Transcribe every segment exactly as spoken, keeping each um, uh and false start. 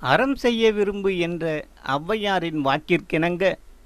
அறம் செய்ய விரும்பு என்ற ஔவையாரின் வாக்கிற்கிணங்க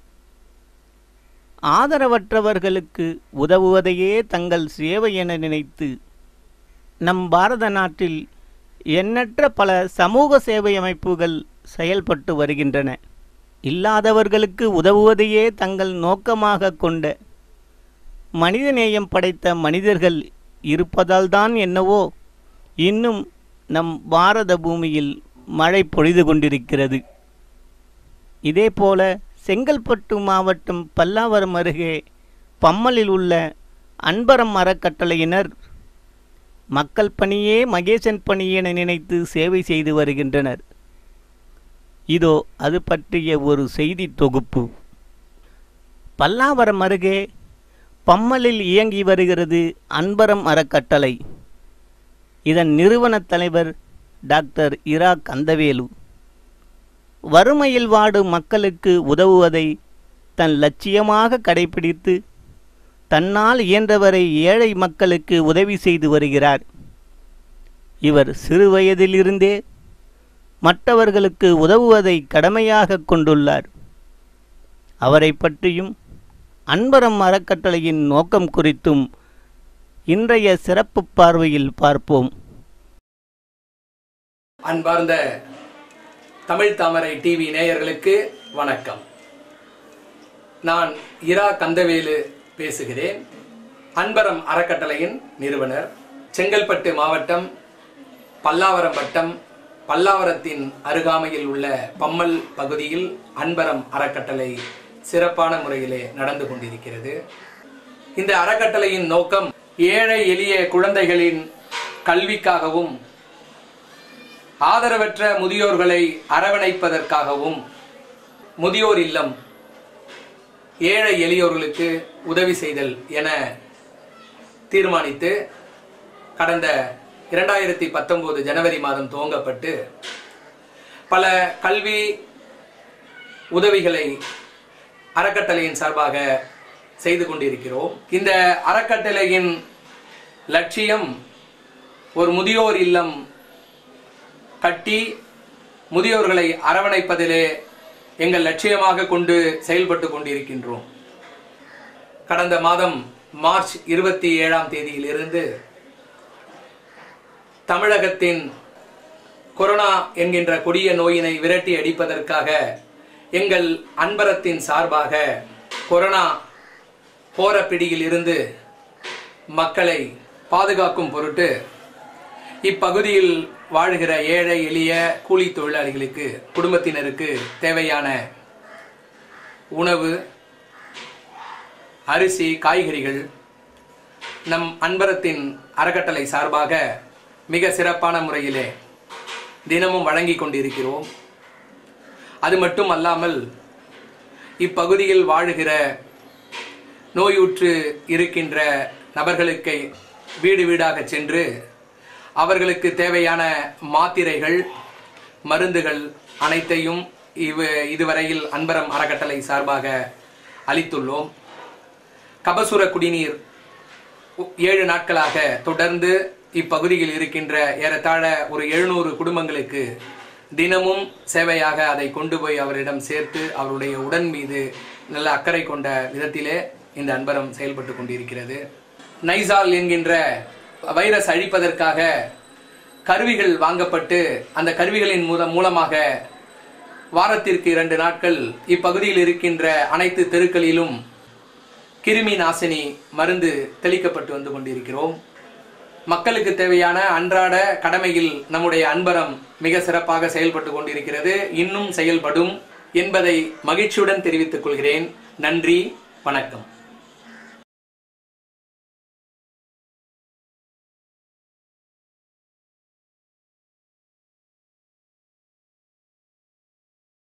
ஆதரவற்றவர்களுக்கு உதவுவதையே தங்கள் சேவை என நினைத்து நம் பாரத நாட்டில் எண்ணற்ற பல சமூக சேவை அமைப்புகள் செயல்பட்டு வருகின்றன. இல்லாதவர்களுக்கு உதவுவதையே தங்கள் நோக்கமாக கொண்ட மனிதநேயம் படைத்த மனிதர்கள் இருப்பதால்தான் என்னவோ இன்னும் நம் பாரத பூமியில் மழை பொழிது கொண்டிருக்கிறது. இதேபோல செங்கல்பட்டு மாவட்டம் பல்லாவரம் அருகே பம்மலில் உள்ள அன்பரம் அறக்கட்டளையினர் மக்கள் பணியே மகேசன் பணி என நினைத்து சேவை செய்து வருகின்றனர். இதோ அது பற்றிய ஒரு செய்தி தொகுப்பு. பல்லாவரம் அருகே பம்மலில் இயங்கி வருகிறது அன்பரம் அறக்கட்டளை. இதன் நிறுவன தலைவர் டாக்டர் இரா கந்தவேலு வறுமையில் வாடும் மக்களுக்கு உதவுவதை தன் லட்சியமாக கடைபிடித்து தன்னால் இயன்றவரை ஏழை மக்களுக்கு உதவி செய்து வருகிறார். இவர் சிறுவயதிலிருந்தே மற்றவர்களுக்கு உதவுவதை கடமையாக கொண்டுள்ளார். அவரை பற்றியும் அன்பரம் அறக்கட்டளையின் நோக்கம் குறித்தும் இன்றைய சிறப்பு பார்வையில் பார்ப்போம். அன்பார்ந்த தமிழ் தாமரை டிவி நேயர்களுக்கு வணக்கம். நான் இரா கந்தவேலு பேசுகிறேன். அன்பரம் அறக்கட்டளையின் நிறுவனர். செங்கல்பட்டு மாவட்டம் பல்லாவரம் வட்டம் பல்லாவரத்தின் அருகாமையில் உள்ள பம்மல் பகுதியில் அன்பரம் அறக்கட்டளை சிறப்பான முறையிலே நடந்து கொண்டிருக்கிறது. இந்த அறக்கட்டளையின் நோக்கம் ஏழை எளிய குழந்தைகளின் கல்விக்காகவும் ஆதரவற்ற முதியோர்களை அரவணைப்பதற்காகவும் முதியோர் இல்லம், ஏழை எளியோர்களுக்கு உதவி செய்தல் என தீர்மானித்து கடந்த இரண்டாயிரத்தி பத்தொன்பது ஜனவரி மாதம் துவங்கப்பட்டு பல கல்வி உதவிகளை அறக்கட்டளையின் சார்பாக செய்து கொண்டிருக்கிறோம். இந்த அறக்கட்டளையின் லட்சியம் ஒரு முதியோர் இல்லம் கட்டி முதியோர்களை அரவணைப்பதிலே எங்கள் லட்சியமாக கொண்டு செயல்பட்டு கொண்டிருக்கின்றோம். கடந்த மாதம் மார்ச் இருபத்தி ஏழாம் தேதியில் இருந்து தமிழகத்தின் கொரோனா என்கின்ற கொடிய நோயினை விரட்டி அடிப்பதற்காக எங்கள் அன்பரத்தின் சார்பாக கொரோனா போர பிடியில் இருந்து மக்களை பாதுகாக்கும் பொருட்டு இப்பகுதியில் வாழ்கிற ஏழை எளிய கூலி தொழிலாளிகளுக்கு குடும்பத்தினருக்கு தேவையான உணவு, அரிசி, காய்கறிகள் நம் அன்பரத்தின் அறக்கட்டளை சார்பாக மிக சிறப்பான முறையிலே தினமும் வழங்கி கொண்டிருக்கிறோம். அது மட்டும் அல்லாமல் இப்பகுதியில் வாழுகிற நோயுற்று இருக்கின்ற நபர்களுக்கு வீடு வீடாக சென்று அவர்களுக்கு தேவையான மாத்திரைகள், மருந்துகள் அனைத்தையும் இவ இதுவரையில் அன்பரம் அறக்கட்டளை சார்பாக அளித்துள்ளோம். கபசுர குடிநீர் ஏழு நாட்களாக தொடர்ந்து இப்பகுதியில் இருக்கின்ற ஏறத்தாழ ஒரு எழுநூறு குடும்பங்களுக்கு தினமும் சேவையாக அதை கொண்டு போய் அவரிடம் சேர்த்து அவருடைய உடன் மீது நல்ல அக்கறை கொண்ட விதத்திலே இந்த அன்பரம் செயல்பட்டு கொண்டிருக்கிறது. நைசால் என்கின்ற வைரஸ் அழிப்பதற்காக கருவிகள் வாங்கப்பட்டு அந்த கருவிகளின் மூலமாக வாரத்திற்கு இரண்டு நாட்கள் இப்பகுதியில் இருக்கின்ற அனைத்து தெருக்களிலும் கிருமி நாசினி மருந்து தெளிக்கப்பட்டு வந்து கொண்டிருக்கிறோம். மக்களுக்கு தேவையான அன்றாட கடமையில் நம்முடைய அன்பரம் மிக சிறப்பாக செயல்பட்டு கொண்டிருக்கிறது. இன்னும் செயல்படும் என்பதை மகிழ்ச்சியுடன் தெரிவித்துக் கொள்கிறேன். நன்றி, வணக்கம்.